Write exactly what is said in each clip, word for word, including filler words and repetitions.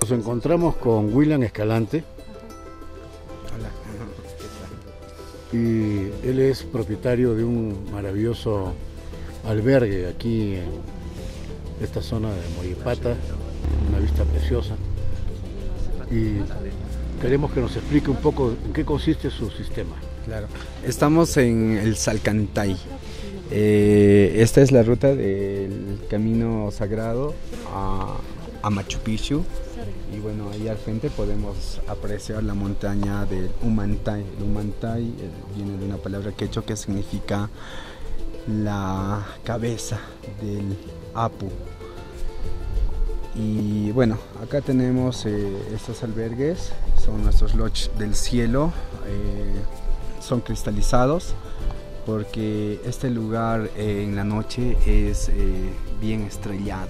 Nos encontramos con William Escalante. Hola. Y él es propietario de un maravilloso albergue aquí en esta zona de Moyipata, una vista preciosa. Y queremos que nos explique un poco en qué consiste su sistema. Claro, estamos en el Salcantay. Eh, esta es la ruta del camino sagrado a, a Machu Picchu. Y bueno, ahí al frente podemos apreciar la montaña del Humantay. El Humantay eh, viene de una palabra quechua que significa la cabeza del Apu. Y bueno, acá tenemos eh, estos albergues, son nuestros lodges del cielo, eh, son cristalizados porque este lugar eh, en la noche es eh, bien estrellado,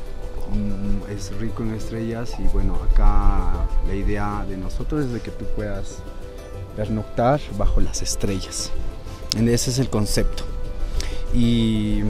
mm, es rico en estrellas. Y bueno, acá la idea de nosotros es de que tú puedas pernoctar bajo las estrellas, ese es el concepto. Y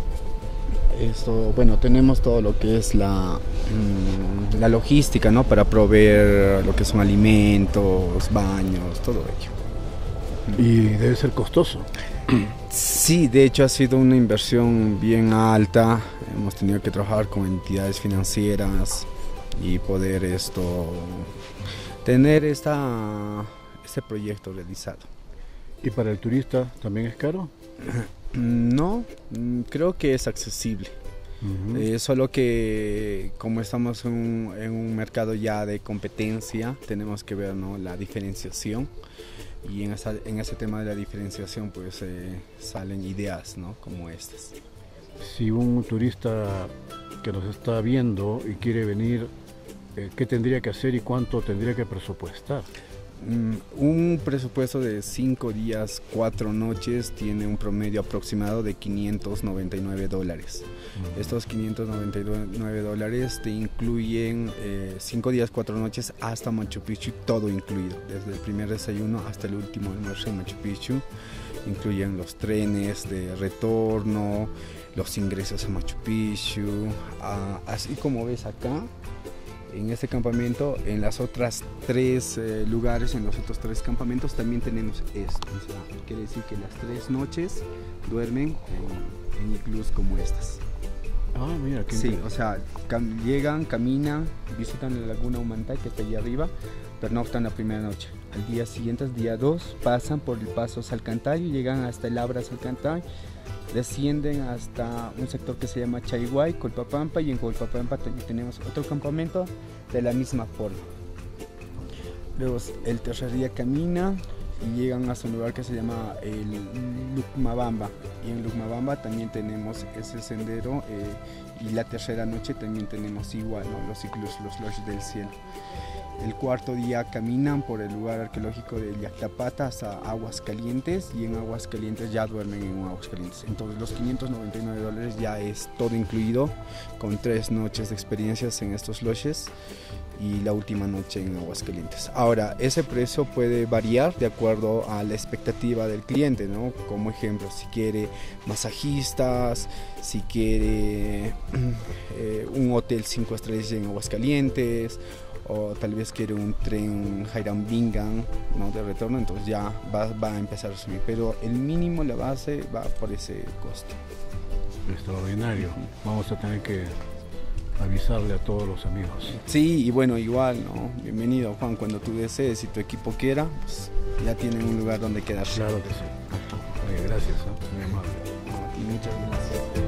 esto, bueno, tenemos todo lo que es la, mmm, la logística, ¿no? Para proveer lo que son alimentos, baños, todo ello. Y debe ser costoso. Sí, de hecho ha sido una inversión bien alta. Hemos tenido que trabajar con entidades financieras y poder esto tener esta, este proyecto realizado. ¿Y para el turista también es caro? No, creo que es accesible. Uh-huh. eh, solo que como estamos en un, en un mercado ya de competencia, tenemos que ver, ¿no?, la diferenciación. Y en, esa, en ese tema de la diferenciación pues eh, salen ideas, ¿no?, como estas. Si un turista que nos está viendo y quiere venir, eh, ¿qué tendría que hacer y cuánto tendría que presupuestar? Un presupuesto de cinco días, cuatro noches tiene un promedio aproximado de quinientos noventa y nueve dólares. Uh-huh. Estos quinientos noventa y nueve dólares te incluyen cinco días, cuatro noches hasta Machu Picchu, todo incluido, desde el primer desayuno hasta el último almuerzo en Machu Picchu. Incluyen los trenes de retorno, los ingresos a Machu Picchu, uh, así como ves acá. En este campamento, en las otras tres eh, lugares, en los otros tres campamentos también tenemos esto. O sea, quiere decir que las tres noches duermen en, en iglús como estas. Ah, mira, qué sí, o sea, cam llegan, caminan, visitan la laguna Humantay que está allí arriba, pernoctan la primera noche. Al día siguiente, día dos, pasan por el paso Salcantay y llegan hasta el Abra Salcantay. Descienden hasta un sector que se llama Chayhuay, Colpapampa, y en Colpapampa tenemos otro campamento de la misma forma. Luego el tercer día camina y llegan hasta un lugar que se llama el Lucmabamba, y en Lucmabamba también tenemos ese sendero, eh, y la tercera noche también tenemos igual, ¿no?, los ciclos, los lodges del cielo. El cuarto día caminan por el lugar arqueológico de Yactapata hasta Aguascalientes, y en Aguascalientes ya duermen en Aguascalientes. Entonces los quinientos noventa y nueve dólares ya es todo incluido, con tres noches de experiencias en estos lodges y la última noche en Aguascalientes. Ahora, ese precio puede variar de acuerdo a la expectativa del cliente, ¿no? Como ejemplo, si quiere masajistas, si quiere eh, un hotel cinco estrellas en Aguascalientes, o tal vez quiere un tren Jairam-Bingham, ¿no?, de retorno, entonces ya va, va a empezar a subir, pero el mínimo, la base, va por ese costo. Extraordinario. Vamos a tener que avisarle a todos los amigos. Sí, y bueno, igual, ¿no? Bienvenido, Juan, cuando tú desees, si tu equipo quiera, pues ya tienen un lugar donde quedarse. Claro que sí. Oye, gracias, ¿eh? Muy amable. No, muchas gracias.